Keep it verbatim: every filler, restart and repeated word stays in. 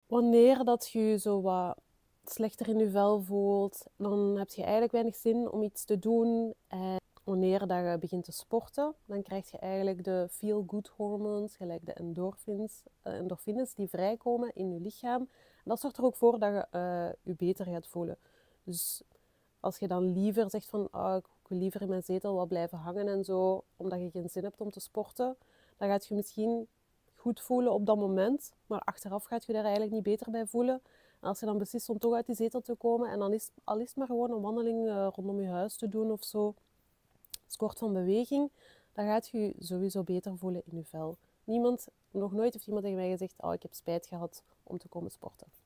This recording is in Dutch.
Wanneer dat je je zo wat slechter in je vel voelt, dan heb je eigenlijk weinig zin om iets te doen. En wanneer dat je begint te sporten, dan krijg je eigenlijk de feel-good hormones, gelijk de endorphins, uh, endorfines die vrijkomen in je lichaam. En dat zorgt er ook voor dat je uh, je beter gaat voelen. Dus als je dan liever zegt van oh, ik wil liever in mijn zetel wat blijven hangen en zo, omdat je geen zin hebt om te sporten, dan gaat je misschien goed voelen op dat moment, maar achteraf gaat je daar eigenlijk niet beter bij voelen. En als je dan beslist om toch uit die zetel te komen en dan is al is het maar gewoon een wandeling uh, rondom je huis te doen of zo, kort van beweging, dan gaat je je sowieso beter voelen in je vel. Niemand, nog nooit heeft iemand tegen mij gezegd, oh, ik heb spijt gehad om te komen sporten.